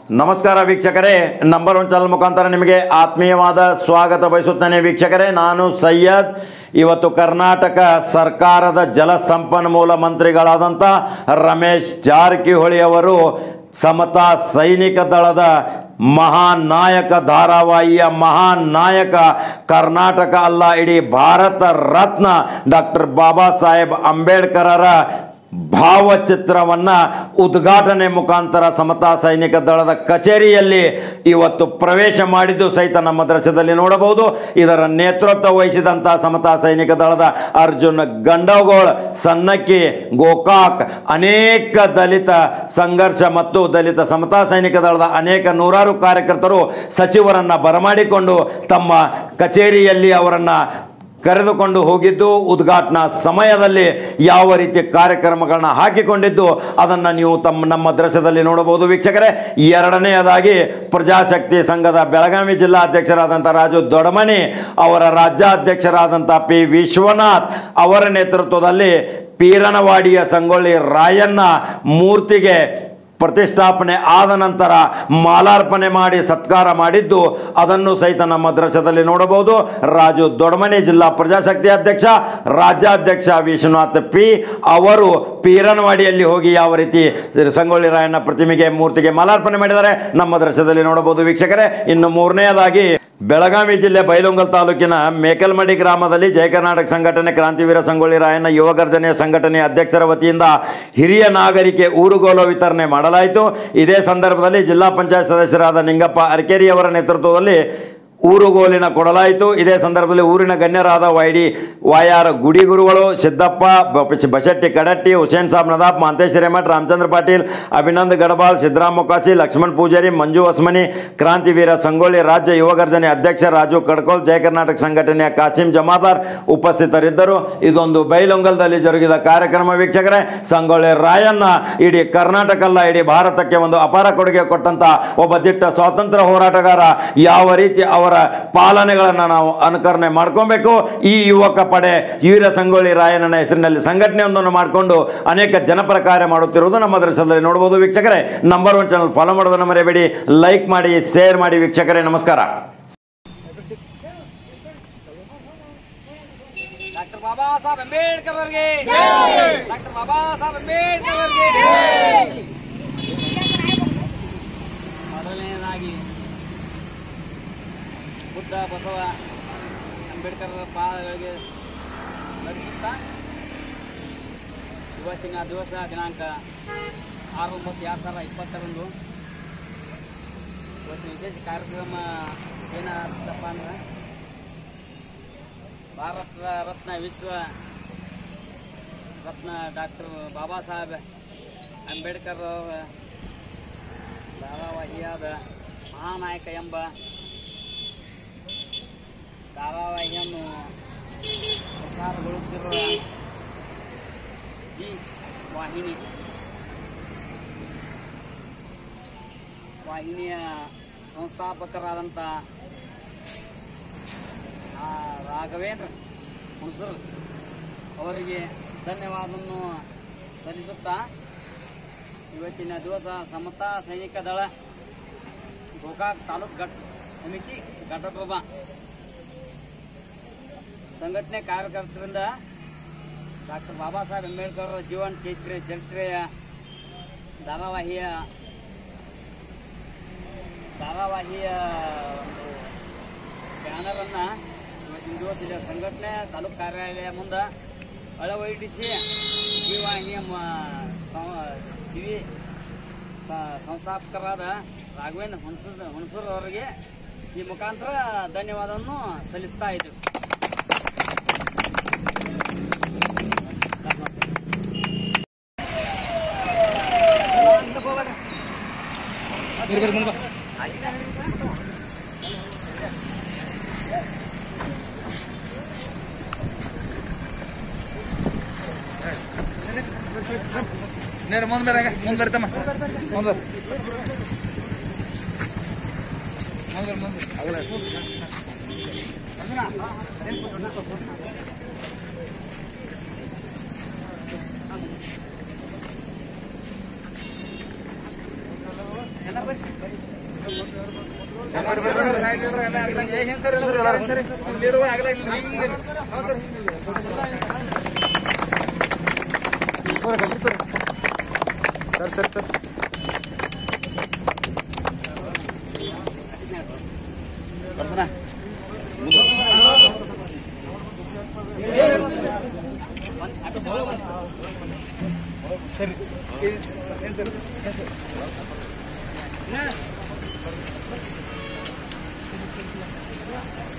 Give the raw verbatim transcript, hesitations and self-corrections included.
ನಮಸ್ಕಾರ ವೀಕ್ಷಕರೇ, number one channel ಮುಖಾಂತರ ನಿಮಗೆ ಆತ್ಮೀಯವಾದ ಸ್ವಾಗತ ಬಯಸುತ್ತೇನೆ. ವೀಕ್ಷಕರೇ, ನಾನು ಸೈಯದ್. ಇವತ್ತು ಕರ್ನಾಟಕ ಸರ್ಕಾರದ ಜಲ ಸಂಪನ್ಮೂಲ ಮಂತ್ರಿಗಳಾದಂಥ ರಮೇಶ್ ಜಾರಕಿಹೊಳಿ ಅವರು ಸಮತಾ ಸೈನಿಕ ದಳದ ಮಹಾನ್ ನಾಯಕ ಧಾರಾವಾಹಿಯ ಮಹಾನ್ ನಾಯಕ, ಕರ್ನಾಟಕ ಅಲ್ಲ ಇಡೀ ಭಾರತ ರತ್ನ ಡಾಕ್ಟರ್ ಬಾಬಾ ಸಾಹೇಬ್ ಅಂಬೇಡ್ಕರರ ಭಾವಚಿತ್ರವನ್ನು ಉದ್ಘಾಟನೆ ಮುಖಾಂತರ ಸಮತಾ ಸೈನಿಕ ದಳದ ಕಚೇರಿಯಲ್ಲಿ ಇವತ್ತು ಪ್ರವೇಶ ಮಾಡಿದ್ದು ಸಹಿತ ನಮ್ಮ ದೃಶ್ಯದಲ್ಲಿ ನೋಡಬಹುದು. ಇದರ ನೇತೃತ್ವ ವಹಿಸಿದಂಥ ಸಮತಾ ಸೈನಿಕ ದಳದ ಅರ್ಜುನ್ ಗಂಡಗೋಳ್, ಸನ್ನಕ್ಕಿ, ಗೋಕಾಕ್, ಅನೇಕ ದಲಿತ ಸಂಘರ್ಷ ಮತ್ತು ದಲಿತ ಸಮತಾ ಸೈನಿಕ ದಳದ ಅನೇಕ ನೂರಾರು ಕಾರ್ಯಕರ್ತರು ಸಚಿವರನ್ನು ಬರಮಾಡಿಕೊಂಡು ತಮ್ಮ ಕಚೇರಿಯಲ್ಲಿ ಅವರನ್ನು ಕರೆದುಕೊಂಡು ಹೋಗಿದ್ದು, ಉದ್ಘಾಟನಾ ಸಮಯದಲ್ಲಿ ಯಾವ ರೀತಿ ಕಾರ್ಯಕ್ರಮಗಳನ್ನ ಹಾಕಿಕೊಂಡಿದ್ದು ಅದನ್ನು ನೀವು ತಮ್ಮ ನಮ್ಮ ದೃಶ್ಯದಲ್ಲಿ ನೋಡಬಹುದು. ವೀಕ್ಷಕರೇ, ಎರಡನೆಯದಾಗಿ ಪ್ರಜಾಶಕ್ತಿ ಸಂಘದ ಬೆಳಗಾವಿ ಜಿಲ್ಲಾ ಅಧ್ಯಕ್ಷರಾದಂಥ ರಾಜು ದೊಡಮನಿ ಅವರ ರಾಜ್ಯಾಧ್ಯಕ್ಷರಾದಂಥ ಪಿ ವಿಶ್ವನಾಥ್ ಅವರ ನೇತೃತ್ವದಲ್ಲಿ ಪೀರನವಾಡಿಯ ಸಂಗೊಳ್ಳಿ ರಾಯಣ್ಣ ಮೂರ್ತಿಗೆ ಪ್ರತಿಷ್ಠಾಪನೆ ಆದ ನಂತರ ಮಾಲಾರ್ಪಣೆ ಮಾಡಿ ಸತ್ಕಾರ ಮಾಡಿದ್ದು ಅದನ್ನು ಸಹಿತ ನಮ್ಮ ದೃಶ್ಯದಲ್ಲಿ ನೋಡಬಹುದು. ರಾಜು ದೊಡಮನಿ ಜಿಲ್ಲಾ ಪ್ರಜಾಶಕ್ತಿ ಅಧ್ಯಕ್ಷ, ರಾಜ್ಯಾಧ್ಯಕ್ಷ ವಿಶ್ವನಾಥ್ ಪಿ ಅವರು ಪೀರನವಾಡಿಯಲ್ಲಿ ಹೋಗಿ ಯಾವ ರೀತಿ ಸಂಗೊಳ್ಳಿ ರಾಯಣ್ಣ ಪ್ರತಿಮೆಗೆ ಮೂರ್ತಿಗೆ ಮಾಲಾರ್ಪಣೆ ಮಾಡಿದ್ದಾರೆ ನಮ್ಮ ದೃಶ್ಯದಲ್ಲಿ ನೋಡಬಹುದು. ವೀಕ್ಷಕರೇ, ಇನ್ನು ಮೂರನೆಯದಾಗಿ ಬೆಳಗಾವಿ ಜಿಲ್ಲೆ ಬೈಲೊಂಗಲ್ ತಾಲೂಕಿನ ಮೇಕಲ್ಮಡಿ ಗ್ರಾಮದಲ್ಲಿ ಜಯ ಕರ್ನಾಟಕ ಸಂಘಟನೆ, ಕ್ರಾಂತಿವೀರ ಸಂಗೊಳ್ಳಿ ರಾಯಣ್ಣ ಯುವ ಗರ್ಜನೆಯ ಸಂಘಟನೆಯ ಅಧ್ಯಕ್ಷರ ವತಿಯಿಂದ ಹಿರಿಯ ನಾಗರಿಕೆ ಊರುಗೋಲು ವಿತರಣೆ ಮಾಡಲಾಯಿತು. ಇದೇ ಸಂದರ್ಭದಲ್ಲಿ ಜಿಲ್ಲಾ ಪಂಚಾಯತ್ ಸದಸ್ಯರಾದ ನಿಂಗಪ್ಪ ಅರಕೇರಿ ಅವರ ನೇತೃತ್ವದಲ್ಲಿ ಊರುಗೋಲಿನ ಕೊಡಲಾಯಿತು. ಇದೇ ಸಂದರ್ಭದಲ್ಲಿ ಊರಿನ ಗಣ್ಯರಾದ ವೈಡಿ ವಾಯಾರ ಗುಡಿಗುರುಗಳು, ಸಿದ್ದಪ್ಪ ಬಶೆಟ್ಟಿ ಕಡಟ್ಟಿ, ಹುಸೇನ್ ಸಾಬ್ ನದಾಬ್, ಮಾಂತೇಶ್ ಹಿರೇಮಠ್, ರಾಮಚಂದ್ರ ಪಾಟೀಲ್, ಅಭಿನಂದ್ ಗಡಬಾಲ್, ಸಿದ್ದರಾಮ್ ಮೊಕಾಸಿ, ಲಕ್ಷ್ಮಣ್ ಪೂಜಾರಿ, ಮಂಜು ಹೊಸ್ಮನಿ, ಕ್ರಾಂತಿವೀರ ಸಂಗೊಳ್ಳಿ ರಾಜ್ಯ ಯುವ ಗರ್ಜನೆ ಅಧ್ಯಕ್ಷ ರಾಜು ಕಡ್ಕೋಲ್, ಜಯ ಕರ್ನಾಟಕ ಸಂಘಟನೆಯ ಕಾಸಿಂ ಜಮಾದಾರ್ ಉಪಸ್ಥಿತರಿದ್ದರು. ಇದೊಂದು ಬೈಲೊಂಗಲದಲ್ಲಿ ಜರುಗಿದ ಕಾರ್ಯಕ್ರಮ. ವೀಕ್ಷಕರೇ, ಸಂಗೊಳ್ಳಿ ರಾಯಣ್ಣ ಇಡೀ ಕರ್ನಾಟಕ ಅಲ್ಲ ಇಡೀ ಭಾರತಕ್ಕೆ ಒಂದು ಅಪಾರ ಕೊಡುಗೆ ಕೊಟ್ಟಂತ ಒಬ್ಬ ದಿಟ್ಟ ಸ್ವಾತಂತ್ರ್ಯ ಹೋರಾಟಗಾರ. ಯಾವ ರೀತಿ ಅವರ ಪಾಲನೆಗಳನ್ನು ನಾವು ಅನುಕರಣೆ ಮಾಡ್ಕೊಬೇಕು. ಈ ಯುವಕ ಪಡೆ ವೀರ ಸಂಗೊಳ್ಳಿ ರಾಯಣ್ಣನ ಹೆಸರಿನಲ್ಲಿ ಸಂಘಟನೆಯೊಂದನ್ನು ಮಾಡಿಕೊಂಡು ಅನೇಕ ಜನಪರ ಕಾರ್ಯ ಮಾಡುತ್ತಿರುವುದು ನಮ್ಮ ದೃಶ್ಯದಲ್ಲಿ ನೋಡಬಹುದು. ವೀಕ್ಷಕರೇ, ನಂಬರ್ ಒನ್ ಚಾನಲ್ ಫಾಲೋ ಮಾಡೋದನ್ನು ಮರೆಯಬೇಡಿ, ಲೈಕ್ ಮಾಡಿ, ಶೇರ್ ಮಾಡಿ. ವೀಕ್ಷಕರೇ, ನಮಸ್ಕಾರ. ಡಾಕ್ಟರ್ ಬಾಬಾ ಸಾಹೇಬ್ ಅಂಬೇಡ್ಕರ್ ಅವರಿಗೆ, ಡಾಕ್ಟರ್ ಬಾಬಾ ಸಾಹೇಬ್ ಅಂಬೇಡ್ಕರ್ ಅವರಿಗೆ. ಮೊದಲನೇದಾಗಿ ಬುದ್ಧ ಬಸವ ಅಂಬೇಡ್ಕರ್ ಪಾದಗಳಿಗೆ ನಡೆಸುತ್ತಾ ಇವತ್ತಿನ ದಿವಸ ದಿನಾಂಕ ಆರು ಒಂಬತ್ತು ಎರಡು ಸಾವಿರದ ಇಪ್ಪತ್ತರಂದು ಇವತ್ತಿನ ವಿಶೇಷ ಕಾರ್ಯಕ್ರಮ ಏನಾಗ್ತಪ್ಪ ಅಂದ್ರೆ ಭಾರತ ರತ್ನ ವಿಶ್ವ ರತ್ನ ಡಾಕ್ಟರ್ ಬಾಬಾ ಸಾಹೇಬ್ ಅಂಬೇಡ್ಕರ್ ಅವರ ಧಾರಾವಾಹಿಯಾದ ಮಹಾನಾಯಕ ಎಂಬ ಧಾರಾವಾಹಿಯನ್ನು ಪ್ರಸಾರಗೊಳ್ಳುತ್ತಿರುವ ಜಿ ವಾಹಿನಿ ವಾಹಿನಿಯ ಸಂಸ್ಥಾಪಕರಾದಂಥ ರಾಘವೇಂದ್ರ ಹುಣಸೂರು ಅವರಿಗೆ ಧನ್ಯವಾದವನ್ನು ಸಲ್ಲಿಸುತ್ತಾ ಇವತ್ತಿನ ದಿವಸ ಸಮತಾ ಸೈನಿಕ ದಳ ಗೋಕಾಕ್ ತಾಲೂಕು ಘಟ್ ಸಮಿತಿ ಘಟಪ್ರಭಾ ಸಂಘಟನೆ ಕಾರ್ಯಕರ್ತರಿಂದ ಡಾಕ್ಟರ್ ಬಾಬಾ ಸಾಹೇಬ್ ಅಂಬೇಡ್ಕರ್ ಜೀವನ ಚೈತ್ರೆ ಚರಿತ್ರೆಯ ಧಾರಾವಾಹಿಯ ಧಾರಾವಾಹಿಯ ಒಂದು ಬ್ಯಾನರನ್ನು ಇವತ್ತಿನ ದಿವಸ ಸಂಘಟನೆ ತಾಲೂಕು ಕಾರ್ಯಾಲಯ ಮುಂದೆ ಅಳವಡಿಸಿ ಈ ವಾಹಿನಿಯ ಟಿವಿ ಸಂಸ್ಥಾಪಕರಾದ ರಾಘವೇಂದ್ರ ಹುಣಸೂರು ಹುಣಸೂರು ಅವರಿಗೆ ಈ ಮುಖಾಂತರ ಧನ್ಯವಾದವನ್ನು ಸಲ್ಲಿಸ್ತಾ ಇದ್ದೇವೆ. ನೇರ ಮುಂದೆ ಬರ ಮುಂದೆ ಬರ್ತಮ್ಮ ಮುಂದೆ ಮುಂದೆ ಮುಂದೆ ಅಗಲ ಎಲ್ಲ ಬರ್ರಿ ಸರ್ ಸರ್ ಸರ್ ಸರಿ